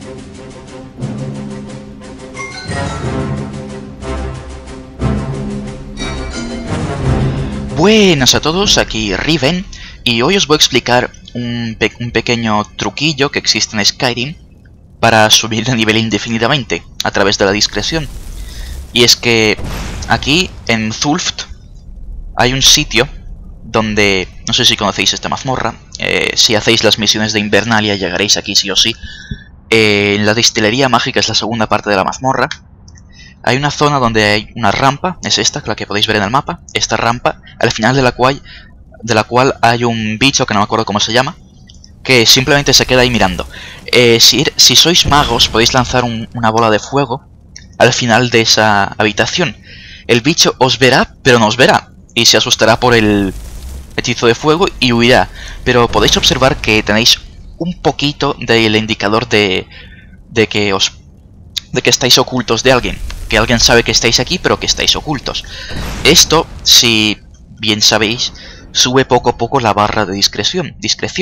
Buenas a todos, aquí Riven, y hoy os voy a explicar un pequeño truquillo que existe en Skyrim para subir de nivel indefinidamente a través de la discreción. Y es que aquí en Zulft hay un sitio donde, no sé si conocéis esta mazmorra, si hacéis las misiones de Invernalia llegaréis aquí sí o sí. En la destilería mágica es la segunda parte de la mazmorra. Hay una zona donde hay una rampa, es esta, la que podéis ver en el mapa. Esta rampa, al final de la cual hay un bicho que no me acuerdo cómo se llama, que simplemente se queda ahí mirando. Si sois magos podéis lanzar una bola de fuego al final de esa habitación. El bicho os verá, pero no os verá, y se asustará por el hechizo de fuego y huirá. Pero podéis observar que tenéis un poquito del indicador de que estáis ocultos de alguien. Que alguien sabe que estáis aquí, pero que estáis ocultos. Esto, si bien sabéis, sube poco a poco la barra de discreción,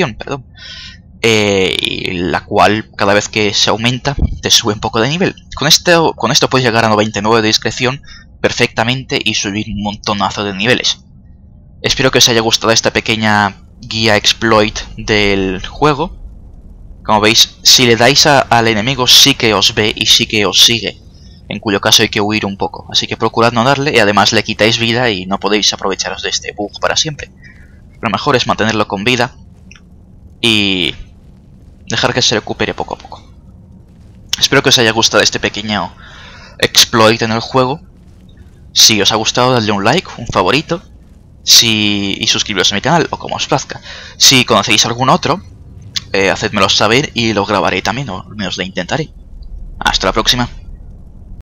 la cual cada vez que se aumenta te sube un poco de nivel. Con esto puedes llegar a 99 de discreción perfectamente y subir un montonazo de niveles. Espero que os haya gustado esta pequeña guía exploit del juego. Como veis, si le dais al enemigo sí que os ve y sí que os sigue, en cuyo caso hay que huir un poco, así que procurad no darle, y además le quitáis vida y no podéis aprovecharos de este bug para siempre. Lo mejor es mantenerlo con vida y dejar que se recupere poco a poco. Espero que os haya gustado este pequeño exploit en el juego. Si os ha gustado, dadle un like, un favorito, y suscribiros a mi canal, o como os plazca. Si conocéis algún otro, hacedmelo saber y lo grabaré también, o al menos lo intentaré. Hasta la próxima.